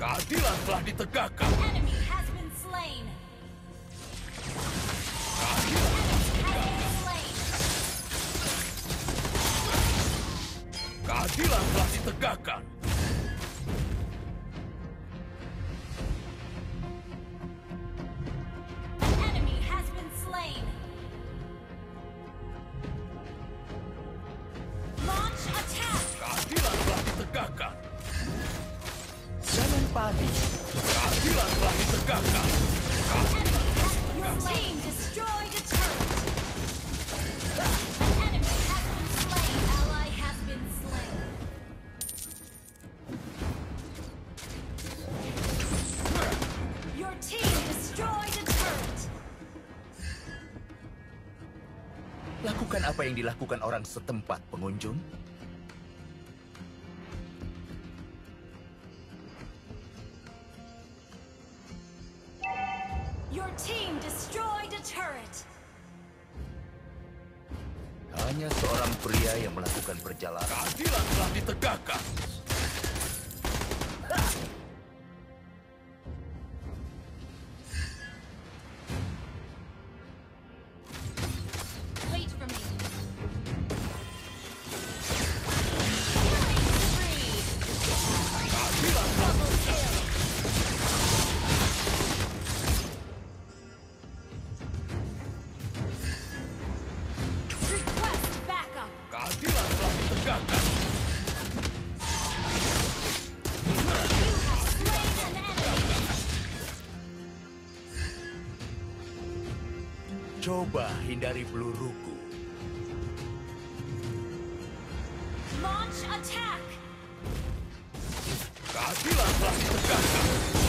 Keadilan telah ditegakkan. Enemy has been slain. Keadilan telah ditegakkan. An enemy has been slain. Launch attack. Keadilan telah ditegakkan. Jangan panik. Keadilan telah ditegakkan. Your team destroyed a turret. An enemy has been slain. Ally has been slain. Your team destroyed a turret. Lakukan apa yang dilakukan orang setempat, pengunjung. Your team destroyed a turret. Hanya seorang pria yang melakukan perjalanan. Keadilan telah ditegakkan. Wait for me. Keadilan telah Double kill. Request backup. Keadilan telah ditegakkan. You have slain an enemy. Coba hindari peluruku. Launch attack. Keadilan telah ditegakkan.